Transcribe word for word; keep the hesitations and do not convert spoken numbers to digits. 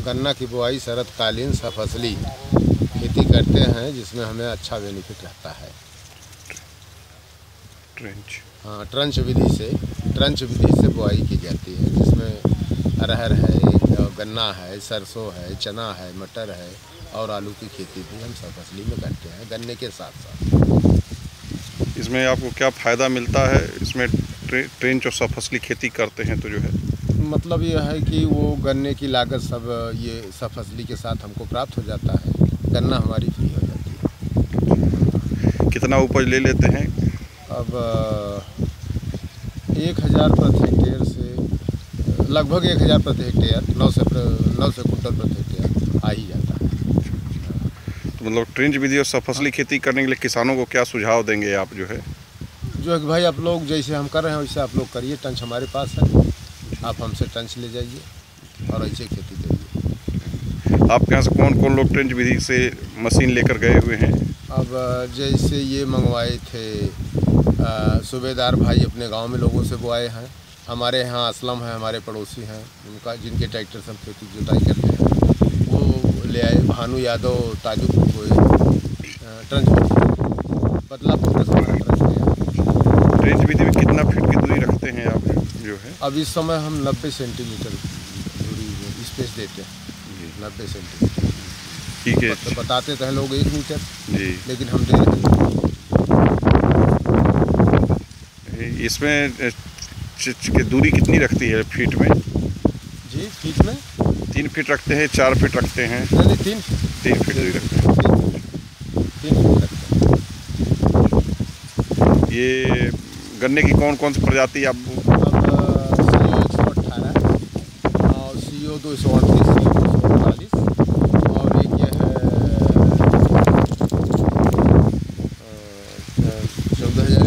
गन्ना की बुआई शरतकालीन सफसली खेती करते हैं, जिसमें हमें अच्छा बेनिफिट रहता है। ट्रेंच हाँ, ट्रंच विधि से ट्रंच विधि से बुआई की जाती है, जिसमें अरहर है, गन्ना है, सरसों है, चना है, मटर है और आलू की खेती भी हम सफसली में करते हैं गन्ने के साथ साथ। इसमें आपको क्या फ़ायदा मिलता है? इसमें ट्रे, ट्रेंच और सफसली खेती करते हैं तो जो है मतलब ये है कि वो गन्ने की लागत सब ये सफसली के साथ हमको प्राप्त हो जाता है, गन्ना हमारी फ्री हो जाती है। कितना उपज ले लेते हैं? अब एक हज़ार प्रति हेक्टेयर से लगभग एक हज़ार प्रति हेक्टेयर नौ से नौ से कुंटल प्रति हेक्टेयर आ ही जाता है। तो मतलब ट्रेंच विधि और सफसली खेती करने के लिए किसानों को क्या सुझाव देंगे आप जो है? जो है कि भाई आप लोग जैसे हम कर रहे हैं वैसे आप लोग करिए, टंच हमारे पास है, आप हमसे टंच ले जाइए और ऐसे खेती करिए। आपके यहाँ से कौन कौन लोग ट्रेंच विधि से मशीन लेकर गए हुए हैं? अब जैसे ये मंगवाए थे सूबेदार भाई, अपने गांव में लोगों से बुआए हैं। हमारे यहाँ असलम है, हमारे पड़ोसी हैं, उनका जिनके ट्रैक्टर से हम खेती जुताई करते हैं, वो ले आए। भानु यादव ताजुब ट्रंच बदलापुर का हमारा ट्रंच गया। ट्रेंच विधि में कितना फीट की दूरी रखते हैं आप जो है? अब इस समय हम नब्बे सेंटीमीटर दूरी स्पेस देते हैं, नब्बे सेंटीमीटर। ठीक है। तो बताते तो हैं लोग एक मीटर जी, लेकिन हम दे रहे हैं। इसमें की दूरी कितनी रखती है फीट में? जी, फीट में तीन फीट रखते हैं, चार फीट रखते हैं? नहीं नहीं तीन फीट तीन फीट दूरी रखते हैं। तीन फीट रखते हैं। ये गन्ने की कौन कौन सी प्रजाति आप? अब सी ओ एक सौ अट्ठारह और सी ओ दो सौ अड़तीस, सी ओ दो सौ अड़तालीस और एक ये है चौदह हज़ार